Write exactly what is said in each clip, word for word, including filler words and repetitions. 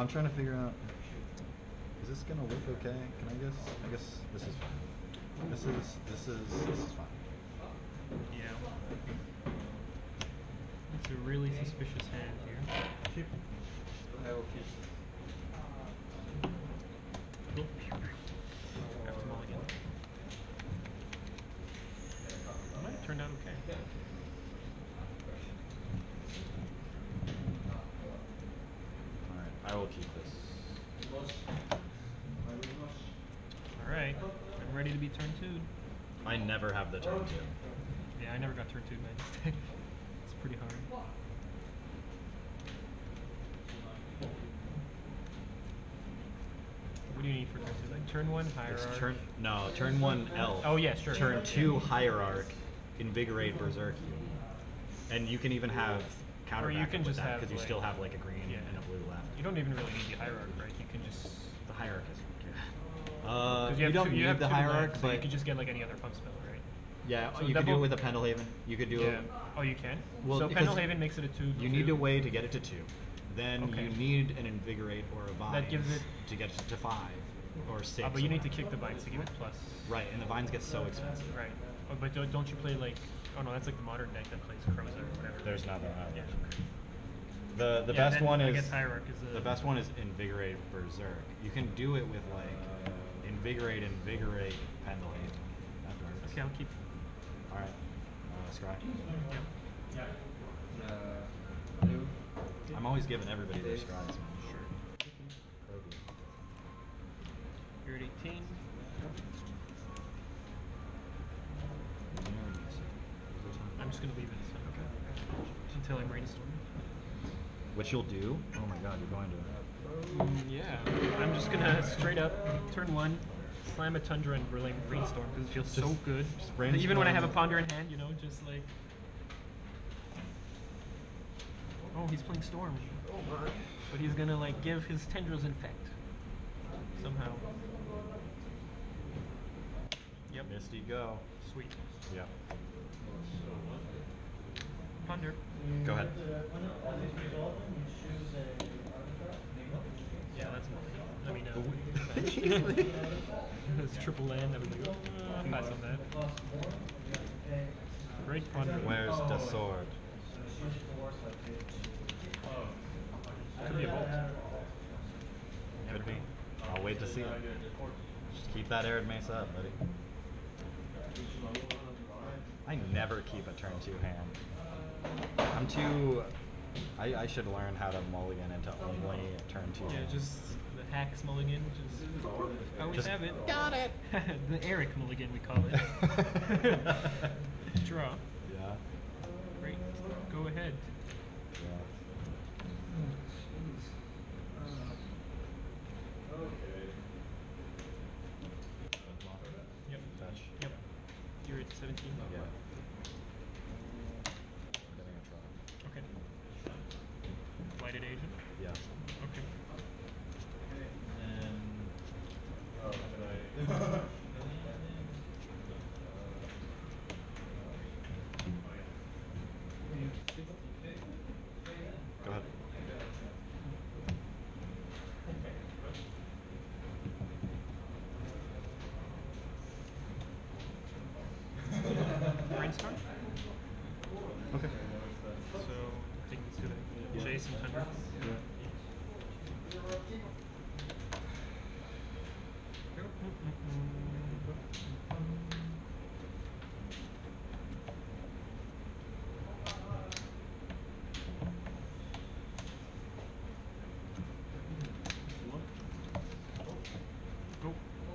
I'm trying to figure out. Is this gonna look okay? Can I guess? I guess this is fine. This is this is this is fine. Yeah. It's a really suspicious hand here. Keep. I will keep. Cool. After mulligan. It might have turned out okay. Alright, I will keep this. Alright, I'm ready to be turn two'd. I never have the turn two. Yeah, I never got turn two'd, man. It's pretty hard. What do you need for turn two? Like turn one, hierarch? It's turn no, turn one elf. Oh yeah, sure. Turn two hierarch, invigorate berserk you. And you can even have counter Or you backup can with just that have, because you like- still have like a green Yeah. and a blue left. You don't even really need the hierarch, right? You can just... The hierarch is yeah. Uh 'cause you, have don't two, need you have the two hierarch, lands, so but you can just get like any other pump spell, right? yeah, so you could do double- it with a Pendelhaven. You could do Yeah. it. Oh, you can? Well, so because Pendelhaven makes it a two. You two. need a way to get it to two. Then Okay. you need an invigorate or a vine That gives it- to get it to five or six. Oh, but you or need to whatever. kick the vines to give it plus. Right, and the vines get so expensive. Right. Oh, but don't, don't you play like... Oh no, that's like the modern deck that plays Croza or whatever. There's nothing. Uh, Yeah. The the Yeah, best then one I is guess hierarch is the a- best one is invigorate berserk. You can do it with like invigorate, invigorate, Pendelhaven. That works. Okay, I'll keep... All right. Uh, Scry. Yeah. Uh, blue. I'm always giving everybody their scries. Man. Sure. Krogu. You're at eighteen. I'm just gonna leave it so, okay. Until I brainstorm. Which you'll do. Oh my god, you're going to. Mm, yeah. I'm just gonna straight up turn one, slam a Tundra and relay brainstorm because it feels so Just- good. just brainstorm. Even when I have a ponder in hand, you know, just like. Oh, he's playing Storm. Oh my. But he's gonna like give his tendrils infect. Somehow. Yep. Misty, go. Sweet. Yeah. Ponder. Go ahead. Yeah, that's annoying. I mean, uh, it's triple land. I was like, oh, I'll pass on that. Great ponder. Where's the sword? Could be a vault. Could be. I'll wait to see it. Just keep that Arid Mace up, buddy. I never keep a turn two hand. I'm too. I, I should learn how to mulligan into only a turn two. Yeah, hand. just the Hax mulligan. Just I always Just- have it. Got it. The Eric mulligan, we call it. Draw. Yeah. Great. Go ahead. Yeah. Yep. Touch. Yep. You're at seventeen. Yeah. I'm getting a try. Okay. Lighted agent. Yeah. Okay. And Oh, can I? go ahead. Brainstorm. Okay. So take these two to Jason Tundra. Go.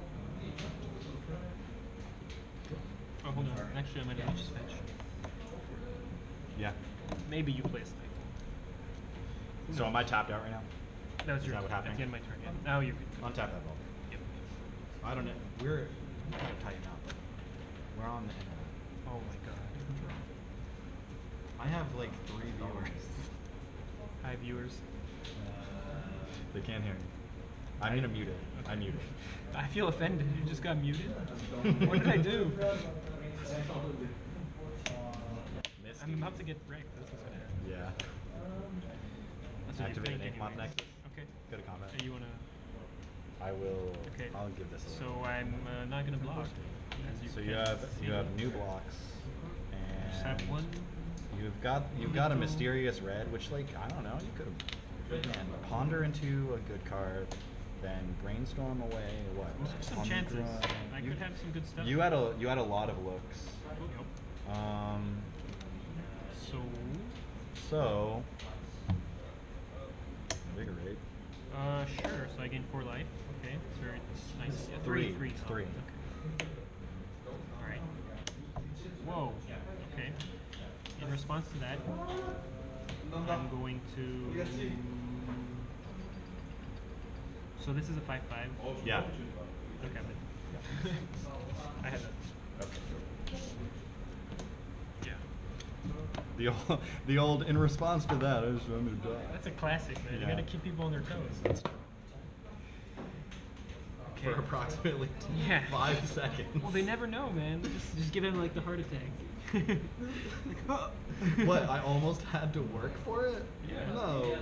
Oh, hold on. Actually, I might have just fetch. Yeah. Maybe you play a Stifle. So am I tapped out right now? That was Is your that what happened? at the end of my turn. Yeah. Now you're good. Untap that ball. Yep. I don't know. We're we gotta tighten up. We're on the internet. Oh my god. I have like three viewers. Hi viewers. They can't hear me. I'm gonna mute it. I mute it. I feel offended. You just got muted. What did I do? Misty. I'm about to get wrecked. That's what's gonna happen. Yeah. That's what you're Activate thinking Ink Moth anyways. Nexus. Okay. Okay. Go to combat. And you wanna? I will. Okay. I'll give this a So look. I'm uh, not gonna block. As you So you can have see. you have new blocks, and Just have one. you've got you've got a mysterious red, which like I don't know. You could have again ponder into a good card, then brainstorm away. What? Those are some On the chances. grind. I You- could have some good stuff. You had a you had a lot of looks. Yep. Um. So. So. Invigorate. Uh, sure. So I gain four life. Okay, it's very it's nice. Yeah, Three. three, three, It's oh, three. Okay. All right. Whoa. Okay. In response to that, I'm going to. So this is a five five. Yeah. Okay. But I had that. Okay. Yeah. The old, the old. In response to that, I just wanted to die. That's a classic, man. You Yeah. gotta keep people on their toes. That's true. Okay. For approximately Yeah. five seconds. Well, they never know, man. Just, just give them like the heart attack. Like, "Huh." What? I almost had to work for it? Yeah. No.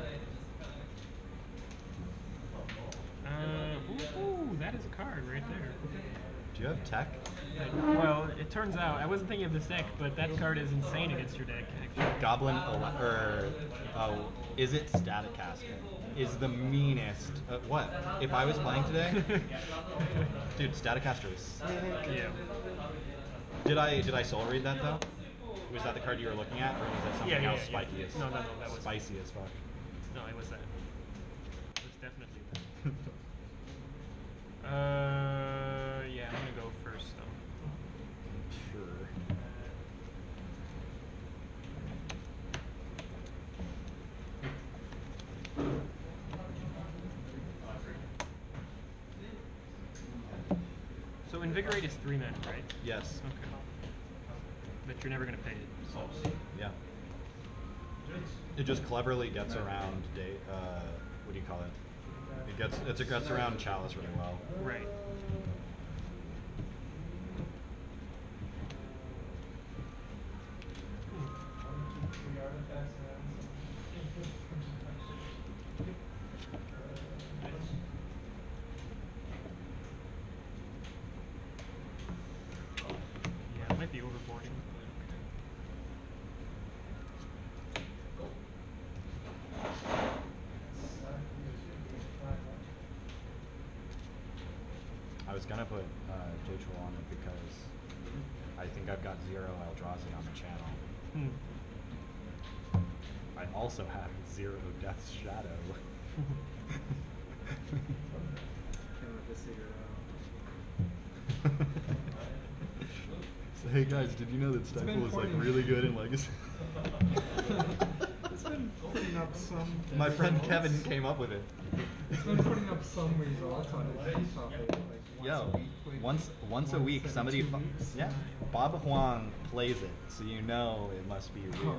Uh, ooh, ooh, that is a card right there. Do you have tech? Uh, Well, it turns out I wasn't thinking of this deck, but that card is insane against your deck. Actually. Goblin ele- or oh, is it Staticaster? Is the meanest. Uh, what? If I was playing today, dude, Staticaster is sick. Yeah. Did I did I soul read that though? Was that the card you were looking at, or was that something Yeah, yeah, else yeah. spiky as No, no, no, that was- spicy as fuck? No, it was that. It was definitely that. Uh, yeah, I'm gonna go first though. Sure. So invigorate is three mana, right? Yes. Okay. But you're never gonna pay it. So. Yeah. It just cleverly gets around day. Uh, what do you call it? It gets it's, it gets around Chalice really well. Right. Yeah, it might be overboarding. I was gonna put uh, J-Troll on it because I think I've got zero Eldrazi on the channel. Hmm. I also have zero Death's Shadow. Can't let this figure So hey guys, did you know that been Stifle is like pointing- really good in Legacy? It's been putting up some. My friend results. Kevin came up with it. It's been putting up some results on the topic, like once Yo, a week. Like once once a week, every somebody, two fu- weeks. yeah, Bob Huang plays it, so you know it must be real.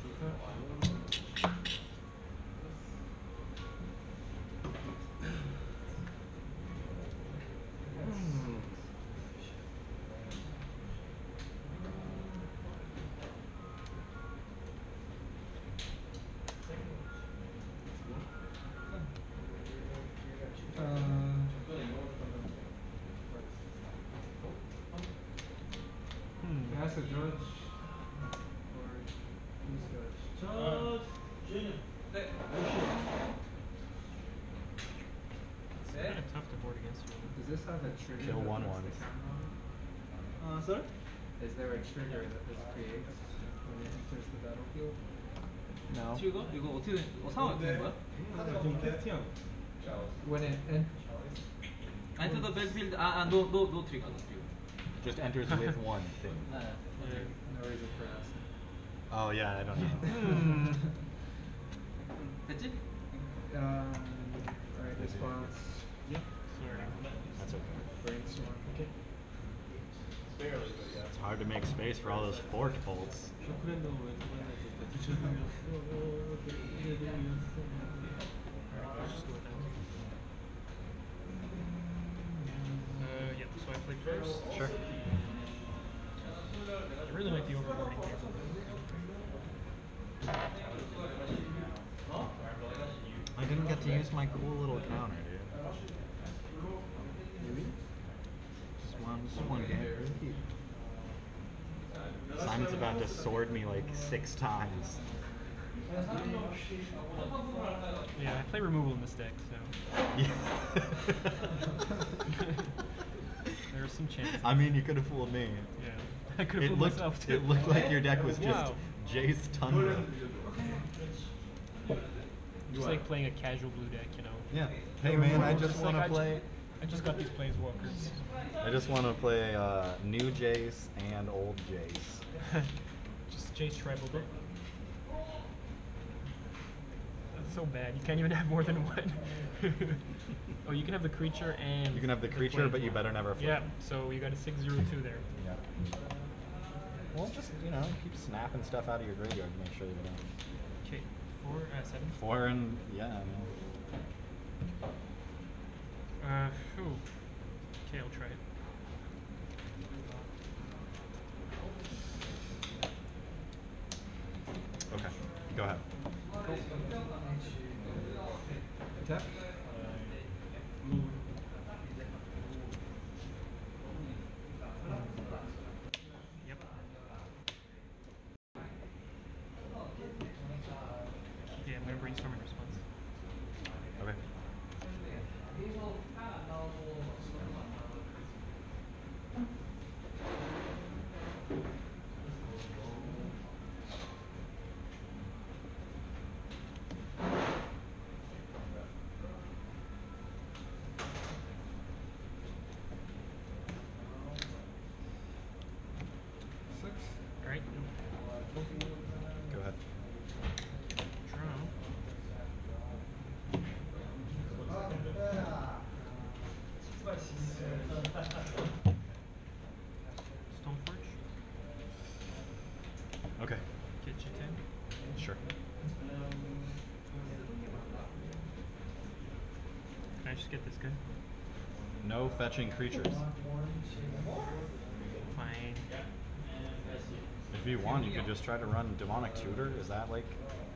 Hmm. Uh, Hmm. Ask the judge. Or who's judge? It's kind of tough to board against you. Does this have a trigger? Kill that one puts one. the counter on? Uh, sorry? Is there a trigger that this creates when it enters the battlefield? No. 이거? 이거 어떻게 된, 어, 상황 어떻게 된 거야? 좀 캐스팅하고 When it en- Enter the battlefield, 아, 아, no, no, no trigger, no trigger. Just enters with one thing. 네. okay, no reason for asking. Oh yeah, I don't know. Hmm. 됐지? Um, alright, response. Sorry. That's okay. Brainstorm. Okay. barely, but yeah. It's hard to make space for all those forked bolts. 쇼크랜드 왼쪽에 뒤쳐주면 Alright, let's just go with that. Uh, yep, so I play first. Sure. I really like the overboarding here. I didn't get to use use my cool little counter, dude. Just one, just one game. Simon's about to sword me like six times. Yeah, I play removal in this deck, so there are some chances. I mean, you could have fooled me. Yeah, I could It have fooled looked, myself too. it looked like your deck was just Wow. Jace Tundra. Just like playing a casual blue deck, you know. Yeah. Hey man, I just Just want like to I play. ju- I just got these planeswalkers. I just want to play uh, new Jace and old Jace. Just Jace tribal deck. That's so bad. You can't even have more than one. Oh, you can have the creature and You can have the creature, planeswalker. but you better never flip. Yeah, so you got a six zero two there. Yeah. Well, just, you know, keep snapping stuff out of your graveyard to make sure you don't. Okay, four, uh, seven. Four and, yeah, I mean. Uh, whew. Okay, I'll try it. Okay, go ahead. Attack. Yep. Yeah, I'm gonna brainstorm in response. Okay. Six. Alright. Go ahead. Draw. Stoneforge. Okay, Get you ten. sure. Can I just get this guy? No fetching creatures. Fine. If you want, you could just try to run Demonic Tutor. Is that like...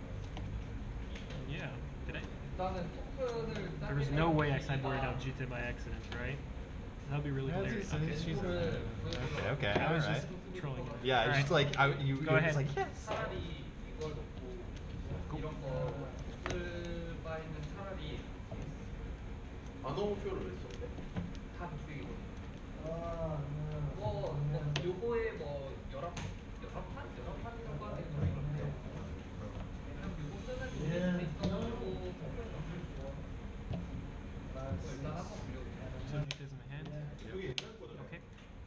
Yeah. Did I? There was no way I sideboarded out Jita by accident, right? That would be really Yeah, hilarious. it's- Okay. it's- she's- Okay, okay, I was alright. just trolling you. Yeah, it's Alright. just like, I, you, Go you're ahead. just like, yes. 차라리 이걸 놓고 이런 거 쓸 바에는 차라리 안호표를 왜 써? 다 독수이거든. 뭐, 뭐 요거에 뭐 열합 열합판 열합판이라고 하는 게 있는데 그냥 요거 쓰는 이제 있어가지고 일단 한번 빌려볼게요. So Jita's in my hand. 이게 옛날 거잖아. Okay.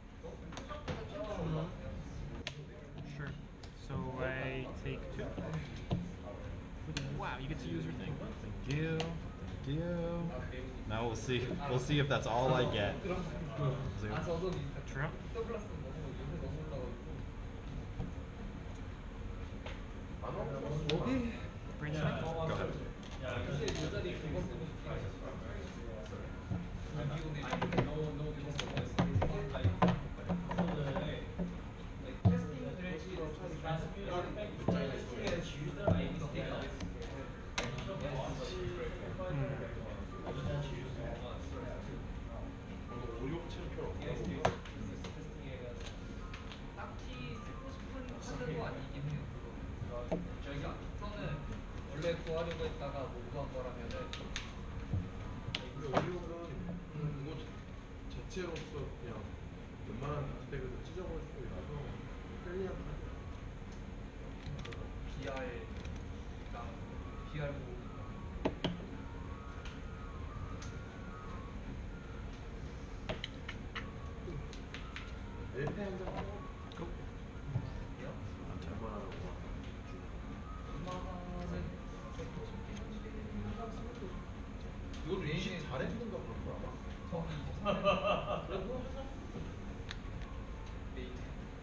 Sure. So I take two. Wow, you get to use your thing. Thank you. Thank you. Now we'll see. We'll see if that's all I get. See. 아 저도 비슷해요. True. 더블라스 너무 요새 너무 올라가지고 안호표? 오케이. Brainstorm. Go ahead. 사실 모자리 그거 쓰고 싶어요. 미국에 너무 너무 오륙 챔피언. 딱히 쓰고 싶은 카드도 아니긴 해요. 그거. 저희가 저는 원래 구하려고 했다가 못 구한 거라면은 근데 오륙은 그거 자- 자체로서 그냥 웬만한 덱에서 찢어버릴 수 있어서 편리한 카드. 비알 비알 고 엘페 한장 하고 Go. 웬만하는 거. 엄마는 이것도 이십 잘했는가 그런 거 알아? 저 그리고 메인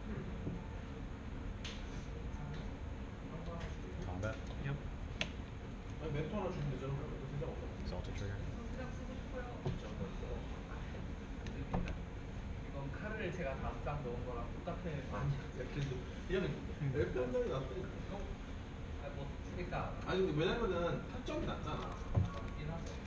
Combat. Yep. 아니 멘토 하나 주면 되잖아. 이거 생각 없어. Exalted trigger. 그냥 쓰고 싶어요. 이건 칼을 제가 다 싹 넣은 거랑 똑같은 아니, 야, 근데 그냥 엘페 한 장이 낫다니까. 아, 뭐, 그러니까 아니 근데 왜냐면은 타점이 낮잖아. 맞긴 하죠.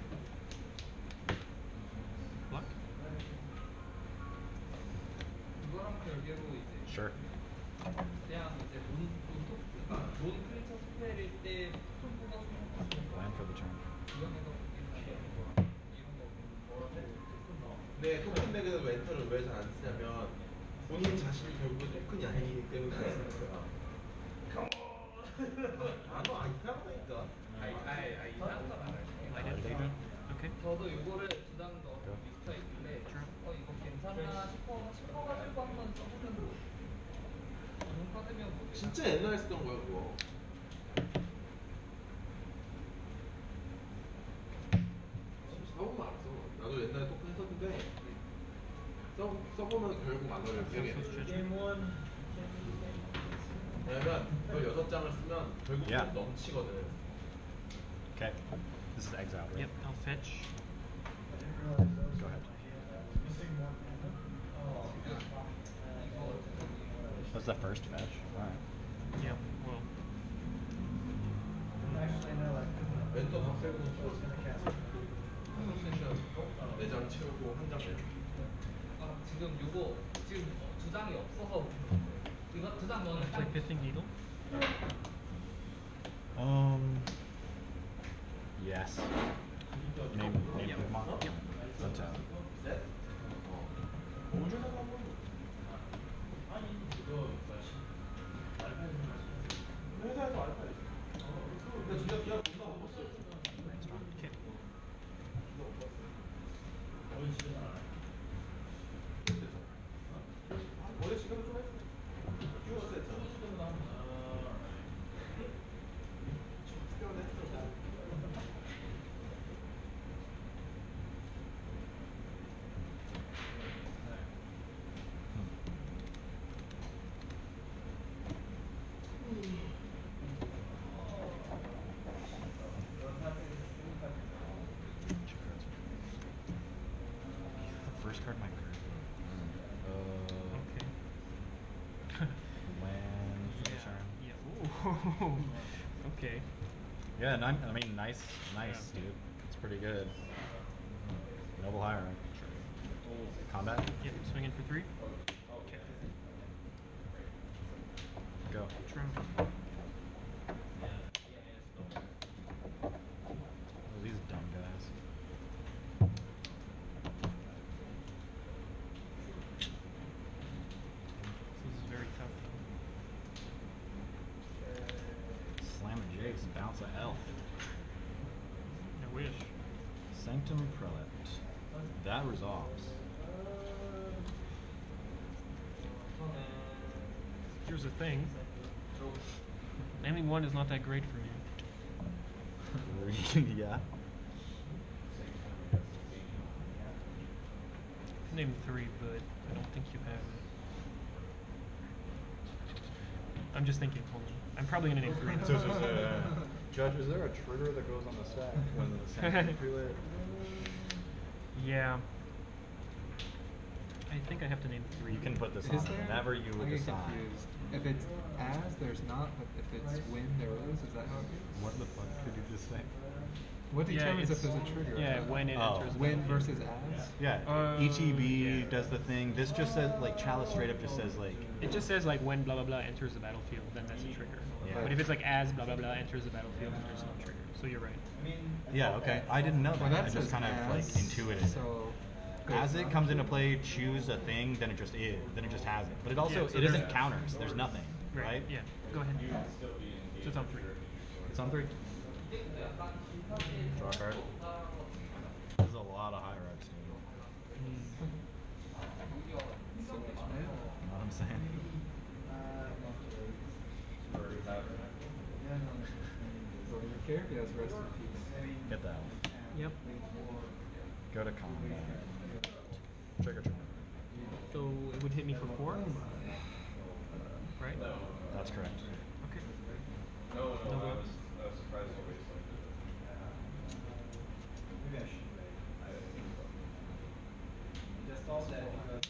별개로 이제 Sure. 그냥 이제 론, 론토, 그러니까 론 크리처 스펠일 때 톤 뽑아주는 거 Land for the turn. 이용해서 이런 거 네, 토큰 덱에는 웬터를 왜 잘 안 쓰냐면 본인 자신이 결국에 토큰이 아니기 때문에 안 쓰는 거야. 아, 너 아, 이상하다니까. 아이 아이 아이 이상한 건 알아요. Light Okay. 저도 이거를 두 장 넣어 리스트에 있는데 어 이거 괜찮나 싶어 싶어가지고 한번 써보는 좋은 카드면 모르겠어요. 진짜 옛날에 쓰던 거야 그거. 써보면 알았어. 나도 옛날에 토큰 했었는데 써, 써보면 결국 안 어려워. 되게. 왜냐면 그 여섯 장을 쓰면 결국 Yeah. 좀 넘치거든. Okay. This is exile, right? Yep, I'll fetch. Go ahead. What's the first fetch? Alright. Yep, well. 멘토 다 빼고 한 세션 네 장 채우고 한 장 내줘. 아 지금 요거 지금 두 장이 없어서 이거 두 장 넣으면 Play Pithing Needle. Um. Yes. Name, name Yep. Pokemon? Yep. What's that? 넷? 어. 회사에서 알바 했어. 근데 진짜 기억 존나 못 봤어. Brainstorm. Okay. 원래 시간을 좀 했어. 키웠어 했잖아. The first card in my card. Uh, Okay. Land for the Yeah. turn. Yeah. Ooh. Okay. Yeah, ni- I mean, nice, nice, Yeah. dude. It's pretty good. Noble Hierarch. Combat? Yep, swinging for three. Okay. Go. True. Oh, these dumb guys. This is very tough. Slam a Jace, bounce a Elf. I wish. Sanctum Prelate. That resolves. Here's the thing. Naming one is not that great for me. Yeah. Name three, but I don't think you have it. I'm just thinking, hold on. I'm probably gonna name three. So, so, so, uh, Judge, is there a trigger that goes on the stack when the Sanctum Prelate? Yeah. I think I have to name three. You can put this Is on there? whenever you I would get decide. confused. If it's as, there's not, but if it's when, there is. Is that how it is? What the fuck did you just say? What Yeah, determines if it's- there's a trigger? Yeah, when it Oh. enters. the When battlefield. versus as? Yeah, Uh, E T B yeah. does the thing. This just says, like, Chalice straight up just says, like, It just says like when blah blah blah enters the battlefield, then that's a trigger. Yeah. But if it's like as blah blah blah enters the battlefield, then there's no trigger. So you're right. yeah, okay. I didn't know that. Well, that I just says kind of, like, as, intuited it. So As there's it not comes a into trigger. play, choose a thing, then it just is. Then it just has it. But it also, Yeah, so it isn't there's- counters. There's nothing, right? Yeah. Go ahead. So it's on three. It's on three. Draw a card. There's a lot of hierarchs, dude. So much mana. You know what I'm saying? So your character has rest in peace. Get that. Yep. Go to combat. Trigger trigger. So it would hit me for four. Right? That's correct. Okay. No, No no, I go. was, I was surprised always like Maybe I should. Just all that.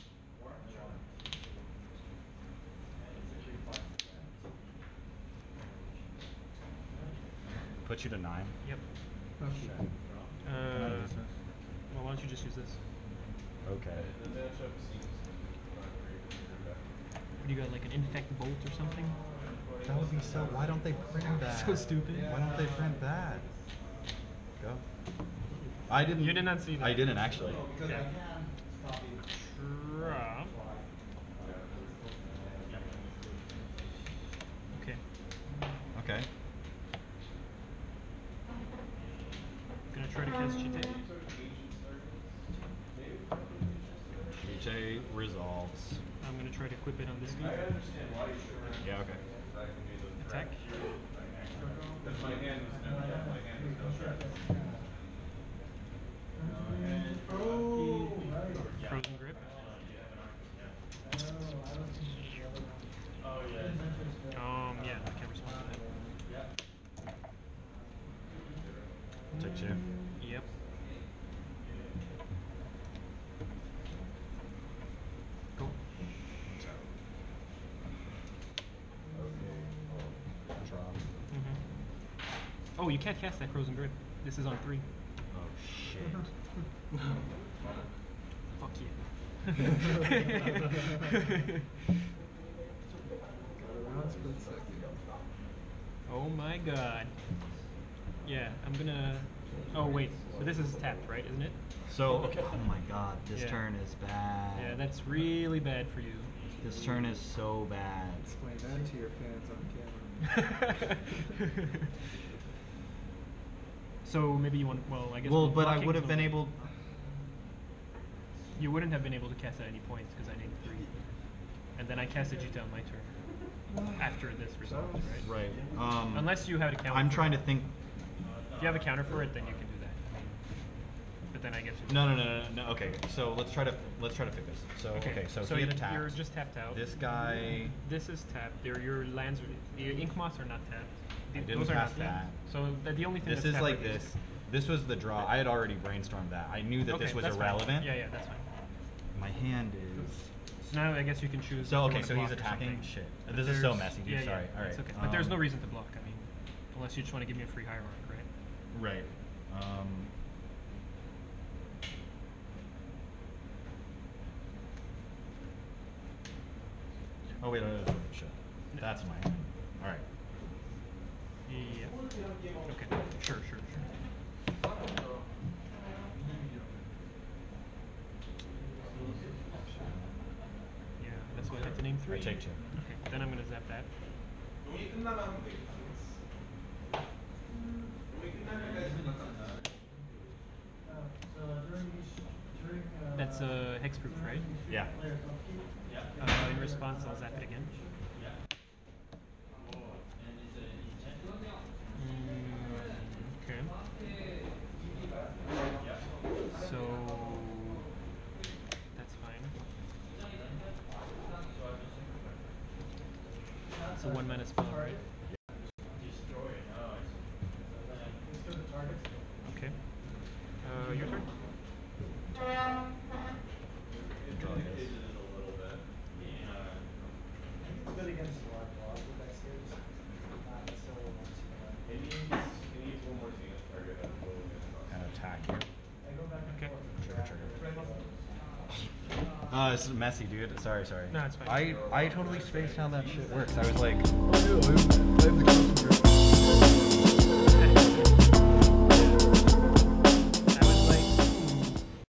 Put you to nine. Yep. Okay. Can I Uh, use this? well, why don't you just use this? Okay. The matchup seems not great for your back. What do you got, like an infect bolt or something? That would be so. Why don't they print that? So stupid. Why don't they print that? Go. I didn't. You did not see that. I didn't actually. Yeah. Draw. Okay. Okay. Gonna try to cast Chite. Chite resolves. I'm gonna try to equip it on this dude. Yeah. Okay. Attack. Frozen grip. Um, yeah, I can't respond to that. Take two. Yep. Go. Drop. Mm-hmm. Oh, you can't cast that frozen grip. This is on three. Oh shit. Fuck you. Oh my god. Yeah, I'm gonna. Oh wait, so this is tapped, right? Isn't it? So okay. Oh my god, this Yeah. turn is bad. Yeah, that's really bad for you. This turn is so bad. Explain that to your fans on camera. So maybe you want. Well, I guess. Well, with but I blocking would have is been no- able. You wouldn't have been able to cast at any points because I named three, and then I casted Jita on my turn after this resolved, right? Right. Um, Unless you had a counter. I'm for trying it. to think. If you have a counter for it, then you can do that. I mean, but then I guess. you- No, no, no, no, no. Okay, so let's try to let's try to fix this. So okay, so, so he had you- attacked. You're just tapped out. This guy. This is tapped. Your your lands, are, your ink moths are not tapped. I The- didn't Those are cast not tapped. that. So the, the only thing This that's is tapped like are these. this. This was the draw. I had already brainstormed that. I knew that Okay, this was that's fine. irrelevant. Yeah, yeah, that's fine. My hand is. So now I guess you can choose. So if you okay, wanna so he's block or attacking. something. Shit, But this is so there's- messy, dude. Yeah, Sorry. yeah, All right. it's okay. But there's no Um, reason to block. I mean, unless you just want to give me a free hierarch, right? Right. Um, oh wait, wait, wait, wait, shit. That's my hand. All right. Yeah. Okay. Sure, sure, sure. Yeah, that's why I had to name three. I take two. Okay, then I'm gonna zap that. That's uh, hexproof, right? Yeah. Uh, in response, I'll zap it again. Mm, okay. So that's fine. It's a one mana spell, right? Okay. Uh, your turn. Draw this. And attack you. Okay. Trigger, trigger. Uh, it's messy, dude. Sorry, sorry. No, it's fine. I I totally spaced how that shit works. I was like, Oh, no, I have the